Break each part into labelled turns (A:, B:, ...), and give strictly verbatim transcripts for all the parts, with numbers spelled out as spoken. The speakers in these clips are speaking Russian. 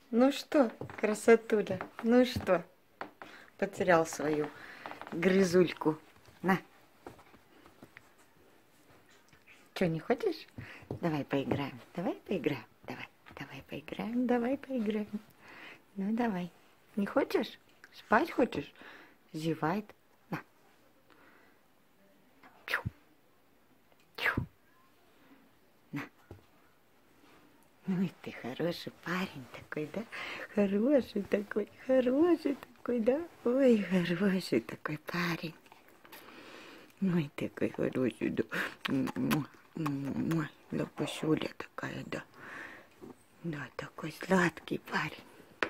A: Ну что, красотуля, ну что? Потерял свою грызульку. На. Что, не хочешь? Давай поиграем. Давай поиграем. Давай. Давай поиграем. Давай поиграем. Ну давай. Не хочешь? Спать хочешь? Зевает. На. Чу. Чу. На. Ой, ты хороший парень такой, да? Хороший такой, хороший такой, да? Ой, хороший такой парень. Ой, такой хороший, да. Ой, лапушуля такая, да. Да, такой сладкий парень.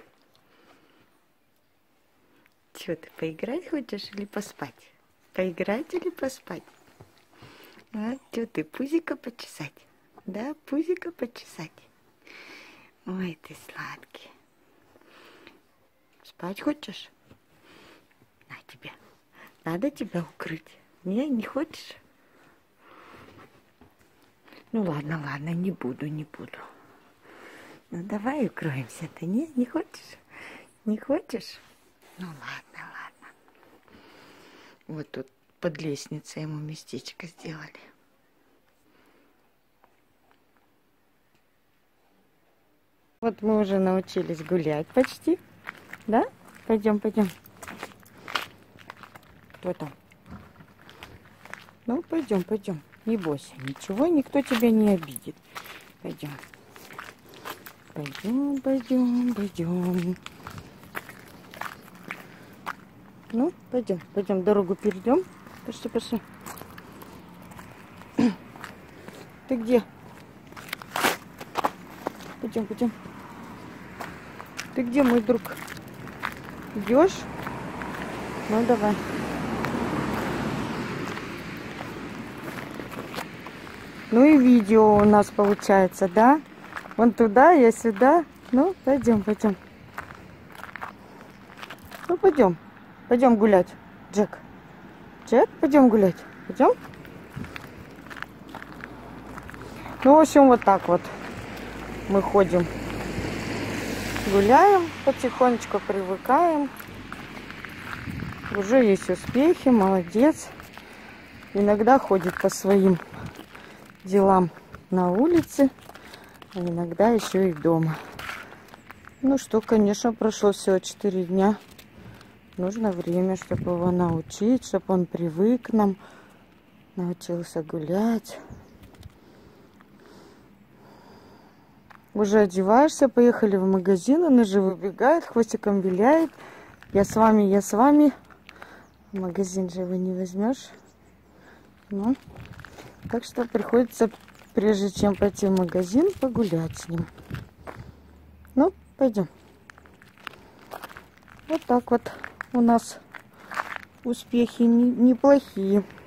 A: Чё, ты поиграть хочешь или поспать? Поиграть или поспать? А, чё ты, пузико почесать? Да, пузико почесать? Ой, ты сладкий. Спать хочешь? На тебе. Надо тебя укрыть. Не, не хочешь? Ну ладно, ладно, не буду, не буду. Ну давай укроемся-то. Не, не хочешь? Не хочешь? Ну ладно, ладно. Вот тут под лестницей ему местечко сделали. Вот мы уже научились гулять почти. Да? Пойдем, пойдем. Кто там? Ну, пойдем, пойдем. Не бойся, ничего, никто тебя не обидит. Пойдем. Пойдем, пойдем, пойдем. Ну, пойдем, пойдем, дорогу перейдем. Пошли, пошли. Ты где? Пойдем, пойдем. Ты где, мой друг? Идешь? Ну, давай. Ну и видео у нас получается, да? Вон туда, я сюда. Ну, пойдем, пойдем. Ну, пойдем. Пойдем гулять, Джек. Джек, пойдем гулять. Пойдем? Ну, в общем, вот так вот мы ходим. Гуляем, потихонечку привыкаем. Уже есть успехи, молодец. Иногда ходит по своим делам на улице, а иногда еще и дома. Ну что, конечно, прошло всего четыре дня. Нужно время, чтобы его научить, чтобы он привык к нам, научился гулять. Уже одеваешься, поехали в магазин, он уже выбегает, хвостиком виляет. Я с вами, я с вами. В магазин же его не возьмешь. Ну, так что приходится, прежде чем пойти в магазин, погулять с ним. Ну, пойдем. Вот так вот у нас успехи неплохие.